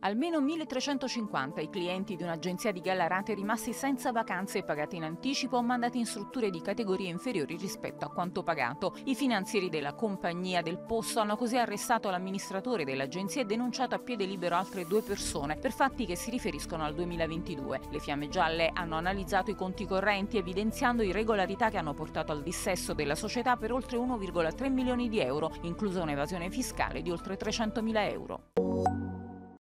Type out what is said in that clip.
Almeno 1350 i clienti di un'agenzia di Gallarate rimasti senza vacanze pagate in anticipo o mandati in strutture di categorie inferiori rispetto a quanto pagato. I finanzieri della compagnia del posto hanno così arrestato l'amministratore dell'agenzia e denunciato a piede libero altre 2 persone per fatti che si riferiscono al 2022. Le Fiamme Gialle hanno analizzato i conti correnti evidenziando irregolarità che hanno portato al dissesto della società per oltre 1,3 milioni di euro, inclusa un'evasione fiscale di oltre 300.000 euro.